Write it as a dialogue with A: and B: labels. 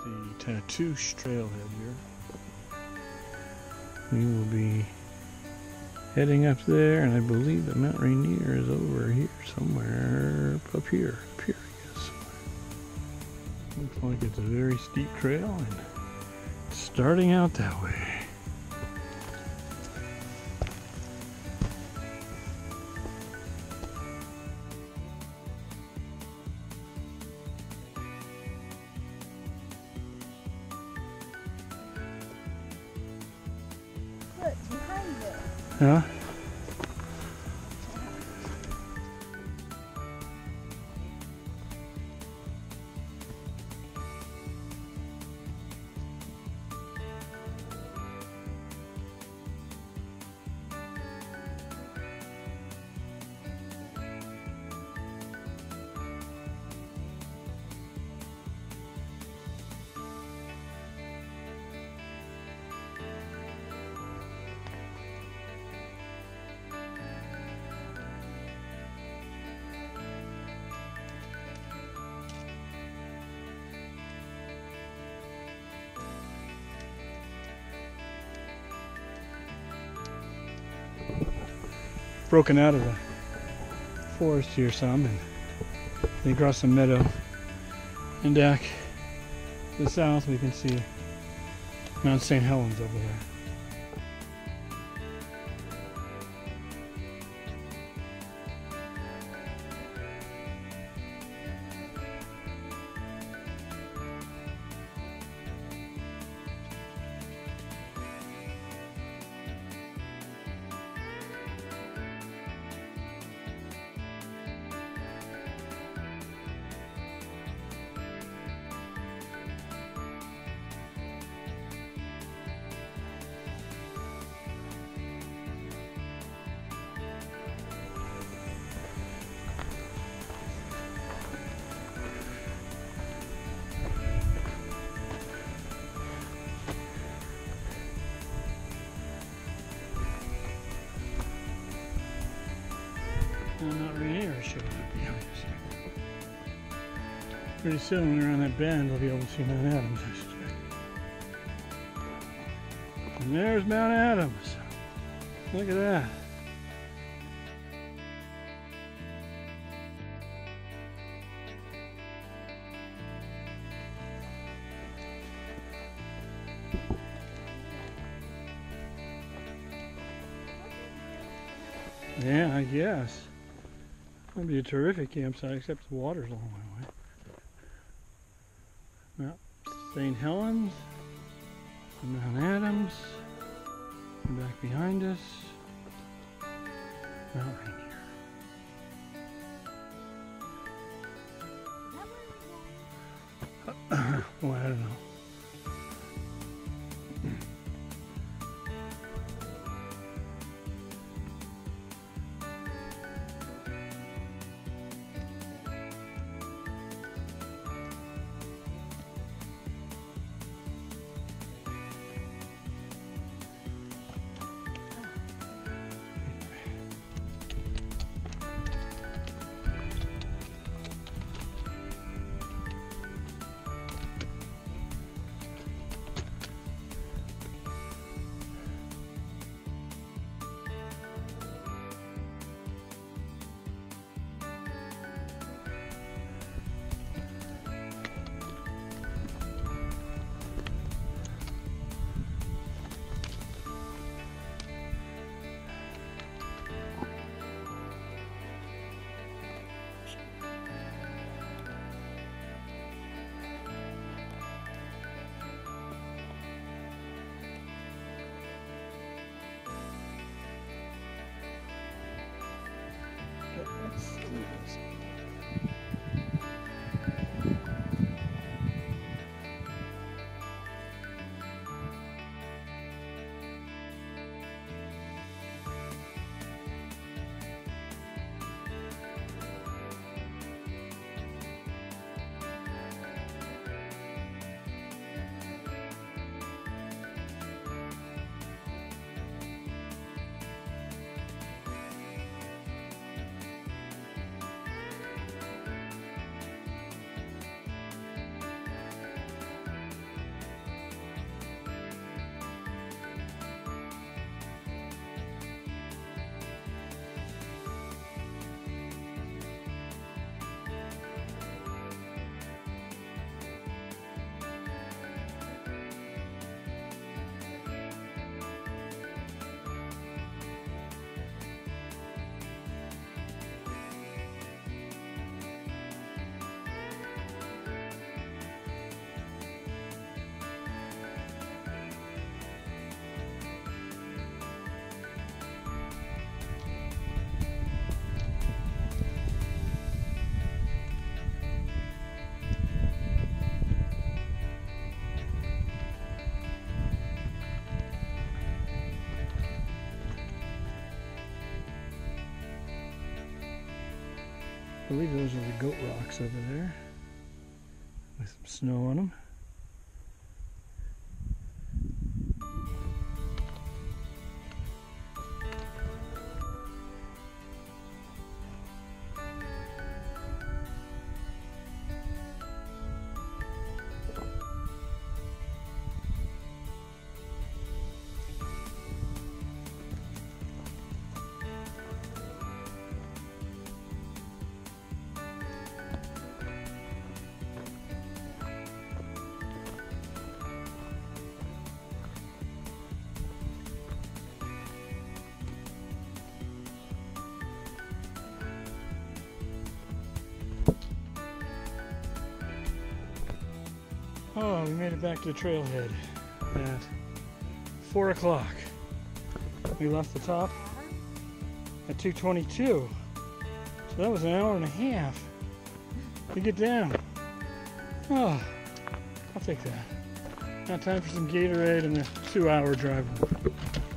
A: the Tatoosh trailhead here. We will be heading up there, and I believe that Mount Rainier is over here somewhere, up here, I guess. Looks like it's a very steep trail and starting out that way.
B: Look, behind it.
A: Huh? Broken out of the forest here some, and then across the meadow and back to the south we can see Mount St. Helens over there. Mount Rainier is showing up behind us here. Pretty soon when we're on that bend we'll be able to see Mount Adams, I suspect. And there's Mount Adams. Look at that. Yeah, I guess. That'd be a terrific campsite, except the water's a long way away. Mount St. Helens, Mount Adams, and back behind us, Mount Rainier. Oh, I don't know. believe those are the goat rocks over there with some snow on them. Oh, we made it back to the trailhead at 4 o'clock. We left the top at 2:22. So that was an hour and a half to get down. Oh, I'll take that. Now time for some Gatorade and a 2-hour drive.